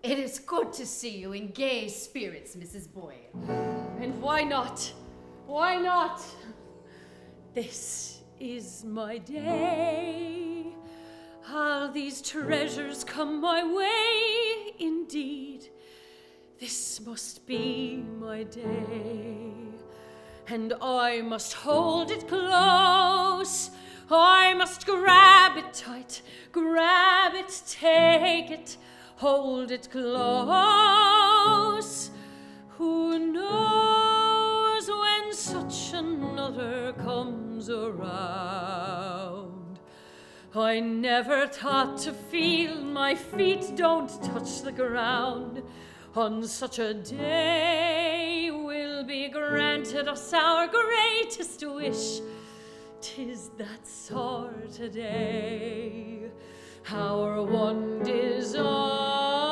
It is good to see you in gay spirits, Mrs. Boyle. And why not? Why not? This is my day. All these treasures come my way, indeed. This must be my day. And I must hold it close. I must grab it tight, grab it, take it, hold it close. Who knows when such another comes around? I never thought to feel my feet don't touch the ground. On such a day will be granted us our greatest wish. 'Tis that sort of day, our one desire.